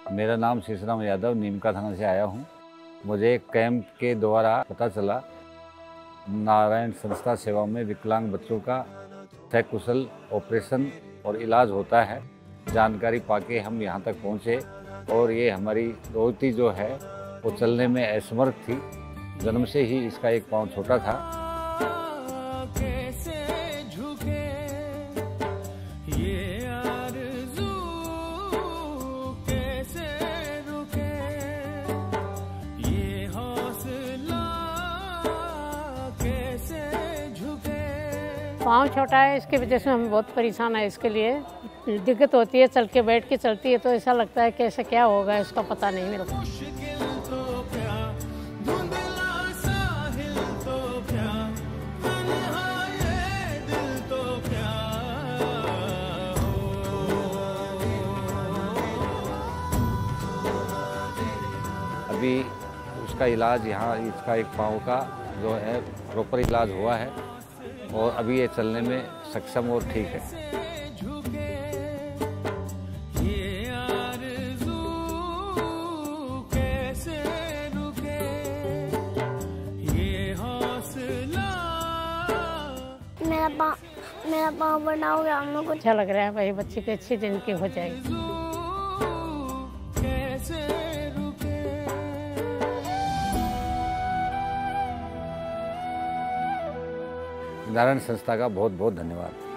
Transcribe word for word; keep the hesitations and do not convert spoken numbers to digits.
मेरा नाम शीशराम यादव नीमका थाना से आया हूँ। मुझे कैंप के द्वारा पता चला नारायण संस्था सेवाओं में विकलांग बच्चों का सकुशल ऑपरेशन और इलाज होता है। जानकारी पाके हम यहाँ तक पहुँचे और ये हमारी दोहती जो है वो चलने में असमर्थ थी। जन्म से ही इसका एक पाँव छोटा था। पाँव छोटा है, इसकी वजह से हम बहुत परेशान है। इसके लिए दिक्कत होती है, चल के बैठ के चलती है तो ऐसा लगता है कि ऐसा क्या होगा, इसका पता नहीं मेरे को। अभी उसका इलाज यहाँ, इसका एक पाँव का जो है प्रॉपर इलाज हुआ है और अभी ये चलने में सक्षम और ठीक है। मेरा पाँव मेरा पाँव बना हो गया, हम लोग को अच्छा लग रहा है भाई, बच्चे की अच्छी जिंदगी हो जाएगी। नारायण संस्था का बहुत बहुत धन्यवाद।